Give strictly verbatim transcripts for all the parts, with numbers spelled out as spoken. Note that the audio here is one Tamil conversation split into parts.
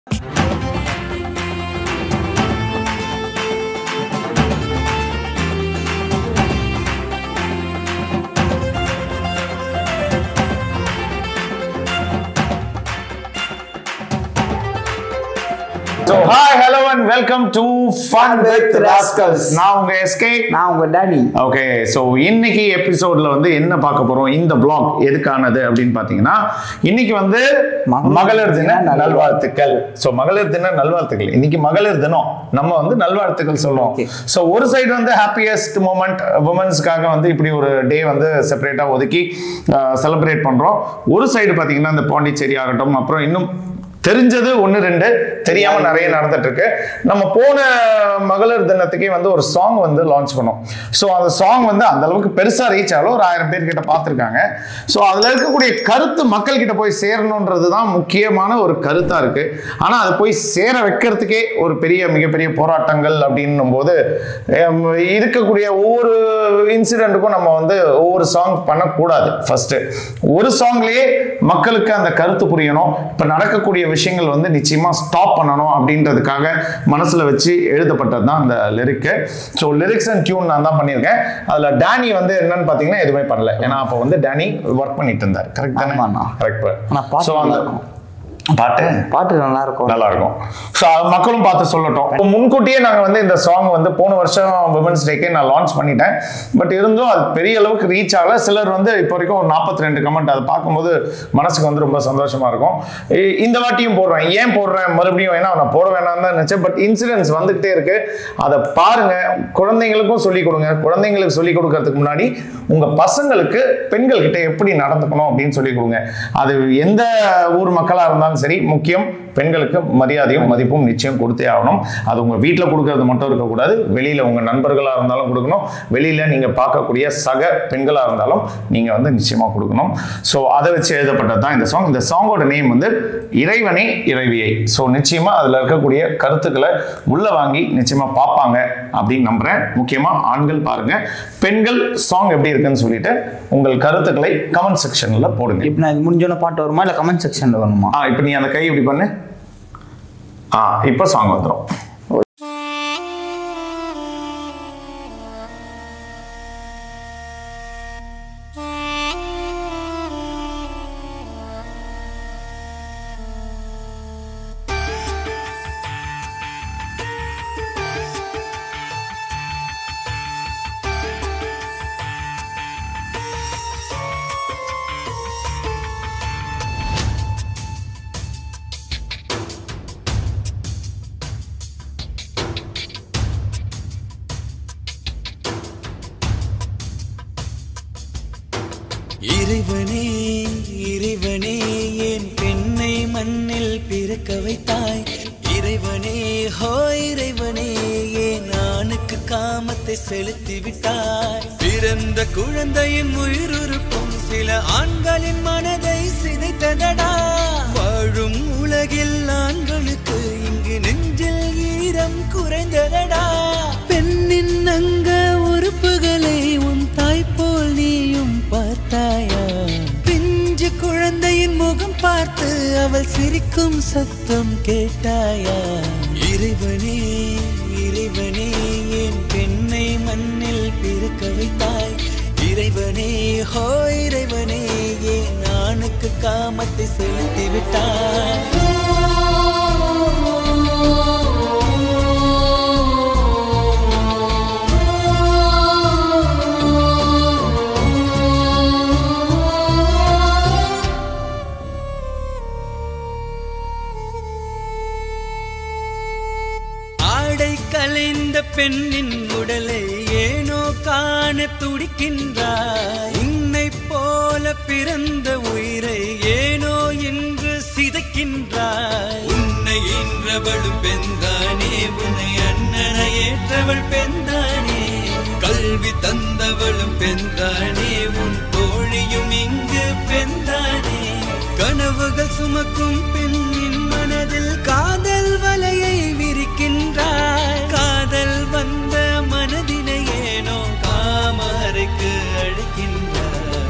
So hi, hello and welcome to Fun with Rascals. நான் உங்க எஸ்கே, நான் உங்க டானி. ஓகே, ஸோ இன்னைக்கு எபிசோட்ல வந்து என்ன பார்க்க போறோம், இந்த பிளாக் எதுக்கானது அப்படின்னு பார்த்தீங்கன்னா, இன்னைக்கு வந்து மகளிர் தின நல்வாழ்த்துக்கள். ஸோ மகளிர் தின நல்வாழ்த்துக்கள், இன்னைக்கு மகளிர் தினம், நம்ம வந்து நல்வாழ்த்துக்கள் சொல்லுவோம். ஸோ ஒரு சைடு வந்து ஹாப்பியஸ்ட் மூமெண்ட் உமன்ஸ்க்காக வந்து இப்படி ஒரு டே வந்து செப்பரேட்டா ஒதுக்கி செலிப்ரேட் பண்றோம். ஒரு சைடு பார்த்தீங்கன்னா இந்த பாண்டிச்சேரி ஆகட்டும், அப்புறம் இன்னும் தெரிஞ்சது ஒன்று ரெண்டு, தெரியாம நிறைய நடந்துட்டு இருக்கு. நம்ம போன மகளிர் தினத்துக்கே வந்து ஒரு சாங் வந்து லான்ச் பண்ணோம். ஸோ அந்த சாங் வந்து அந்த அளவுக்கு பெருசா ரீச் ஆகல, ஒரு ஆயிரம் பேர் கிட்ட பார்த்துருக்காங்க. ஸோ அதுல இருக்கக்கூடிய கருத்து மக்கள் கிட்ட போய் சேரணுன்றது தான் முக்கியமான ஒரு கருத்தா இருக்கு. ஆனா அது போய் சேர வைக்கிறதுக்கே ஒரு பெரிய மிகப்பெரிய போராட்டங்கள் அப்படின்னும் போது இருக்கக்கூடிய ஒவ்வொரு இன்சிடென்ட்டுக்கும் நம்ம வந்து ஒவ்வொரு சாங் பண்ணக்கூடாது. ஃபர்ஸ்ட் ஒரு சாங்லயே மக்களுக்கு அந்த கருத்து புரியணும். இப்ப நடக்கக்கூடிய விஷயங்கள் வந்து நிச்சயமா ஸ்டாப் பண்ணணும் அப்படின்றதுக்காக மனசுல வச்சு எழுதப்பட்டது தான் அந்த lyric. So lyrics and tune நான் தான் பண்ணியிருக்கேன். அதுல டேனி வந்து என்னன்னு பாத்தீங்கன்னா எதுவுமே பண்ணல. ஏன்னா அப்போ வந்து டேனி ஒர்க் பண்ணிட்டு இருந்தார். கரெக்ட் தானே? கரெக்ட். ஸோ அந்த பாட்டு பாட்டு நல்லா இருக்கும் நல்லா இருக்கும். ஸோ மக்களும் பார்த்து சொல்லட்டும். முன்கூட்டியே நாங்கள் வந்து இந்த சாங் வந்து போன வருஷம் விமன்ஸ் டேக்கே நான் லான்ச் பண்ணிட்டேன். பட் இருந்தும் அது பெரிய அளவுக்கு ரீச் ஆகல. சிலர் வந்து இப்போ வரைக்கும் ஒரு நாற்பத்தி ரெண்டு கமெண்ட், அதை பார்க்கும்போது மனசுக்கு வந்து ரொம்ப சந்தோஷமா இருக்கும். இந்த வாட்டியும் போடுறேன். ஏன் போடுறேன் மறுபடியும், ஏன்னா நான் போட வேணாம் தான் நினைச்சேன். பட் இன்சிடென்ட்ஸ் வந்துகிட்டே இருக்கு, அதை பாருங்க. குழந்தைங்களுக்கும் சொல்லிக் கொடுங்க. குழந்தைங்களுக்கு சொல்லிக் கொடுக்கறதுக்கு முன்னாடி உங்க பசங்களுக்கு பெண்கள் கிட்ட எப்படி நடந்துக்கணும் அப்படின்னு சொல்லிக் கொடுங்க. அது எந்த ஊர் மக்களா இருந்தாலும் சரி, முக்கியம் பெண்களுக்கு மரியாதையும் மதிப்பும் நிச்சயம் கொடுத்தே ஆகணும். அது உங்க வீட்டில் கொடுக்கறது மட்டும் இருக்கக்கூடாது, வெளியில உங்க நண்பர்களா இருந்தாலும் கொடுக்கணும், வெளியில நீங்க பார்க்கக்கூடிய சக பெண்களா இருந்தாலும் நீங்க வந்து நிச்சயமா கொடுக்கணும். ஸோ அதை வச்சு எழுதப்பட்டது தான் இந்த சாங். இந்த சாங்கோட நேம் வந்து இறைவனே இறைவியை. ஸோ நிச்சயமா அதுல இருக்கக்கூடிய கருத்துக்களை உள்ள வாங்கி நிச்சயமா பார்ப்பாங்க அப்படின்னு நம்புறேன். முக்கியமா ஆண்கள் பாருங்க, பெண்கள் சாங் எப்படி இருக்குன்னு சொல்லிட்டு உங்கள் கருத்துக்களை கமெண்ட் செக்ஷன்ல போடுங்க. இப்போ நான் முடிஞ்சோன பாட்டு வருமா இல்லை கமெண்ட் செக்ஷன்ல வருமா? ஆ இப்போ நீ அந்த கை இப்படி பண்ணு. ஆ இப்போ சாங் வந்துடும். இறைவனே இறைவனே என் பெண்ணை மண்ணில் பிறக்க வைத்தாய். இறைவனே ஹோ இறைவனே என் ஆணுக்கு காமத்தை செலுத்தி விட்டாய். பிறந்த குழந்தையின் உயிருறுப்பும் சில ஆண்களின் மனதை சிதைத்ததடா. வாழும் உலகில் ஆண்களுக்கு இங்கு நெஞ்சில் ஈரம் குறைந்ததடா. பெண்ணின் அங்க உறுப்புகளை உன் தாய் போல் நீயும் பார்த்தாயா? பிஞ்சு குழந்தையின் முகம் பார்த்து அவள் சிரிக்கும் சத்தம் கேட்டாயா? இறைவனே இறைவனே என் பெண்ணை மண்ணில் பிறக்க வைத்தாய். இறைவனே ஹோ இறைவனே என் ஆணுக்கு காமத்தை செலுத்தி விட்டாய். கலைந்த பெண்ணின் உடலை ஏனோ காண துடிக்கின்றாய். உன்னை போல பிறந்த உயிரை ஏனோ என்று சிதைக்கின்றாய். உன்னை ஈன்றவளும் பெண்தானே, உன்னை அண்ணனை ஏற்றவள் பெண்தானே. கல்வி தந்தவளும் பெண்தானே, உன் தோழியும் இங்கு பெண்தானே. கனவுகள் சுமக்கும் பெண்ணின் மனதில் காதல் வலையை விரிக்கின்றாய். காதல் வந்த மனதினை ஏனோ காமரைக்கு அழைக்கின்றாய்.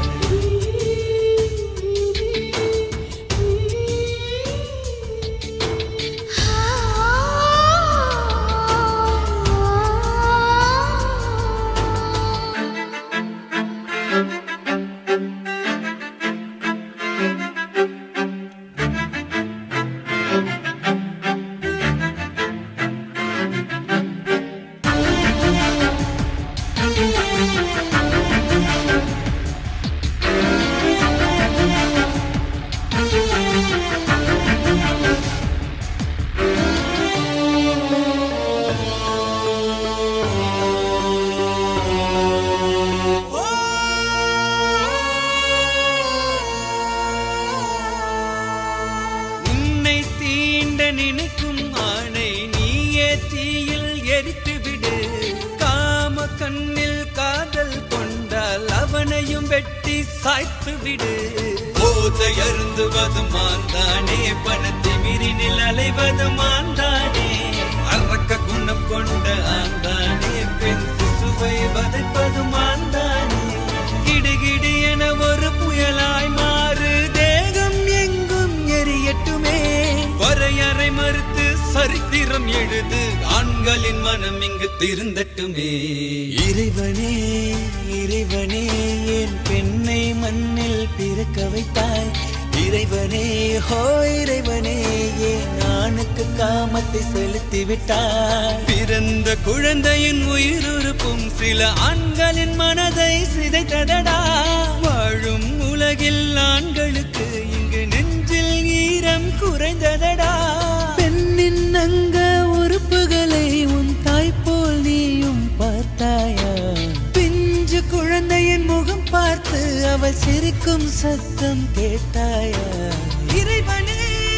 நினைக்கும் ஆணை நீயே தீயில் எரித்து விடு. காம கண்ணில் காதல் கொண்டால் அவனையும் வெட்டி சாய்த்து விடு. போதை அருந்துவது மாந்தானே, பணத்தை மீறினில் அலைவது மாந்தானே. அரக்க குணம் கொண்ட ஆந்தானே, பெண் சிசுவை வதைப்பது மாந்தானே. கிடுகிடு என ஒரு புயலாய் மாறு, தேகம் எங்கும் எரியட்டுமே. வரையறை மறுத்து சரித்திரம் எழுது, ஆண்களின் மனம் இங்கு திருந்தட்டுமே. இறைவனே இறைவனே என் பெண்ணை மண்ணில் பிறக்க வைத்தாய். இறைவனே ஹோ இறைவனே என் ஆணுக்கு காமத்தை செலுத்தி விட்டாய். பிறந்த குழந்தையின் உயிருறுப்பும் சில ஆண்களின் மனதை சிதைத்ததடா. வாழும் உலகில் ஆண்களுக்கு இங்கு நெஞ்சில் ஈரம் குறைந்ததடா. பெண்ணின் அங்க உறுப்புகளை உன் தாய் போல் நீயும் பார்த்தாயா? பிஞ்சு குழந்தையின் முகம் பார்த்து அவள் சிரிக்கும் சத்தம் கேட்டாயா? இறைவனே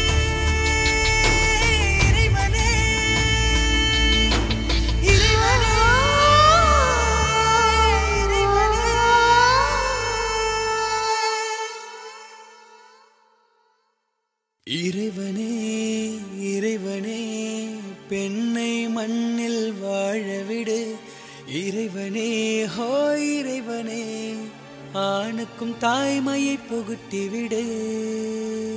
இறைவனே இறைவனே இறைவனே இறைவனே பெண்ணை மண்ணில் வாழவிடு. இறைவனே ஹோ இறைவனே ஆணுக்கும் தாய்மையை புகுட்டிவிடு.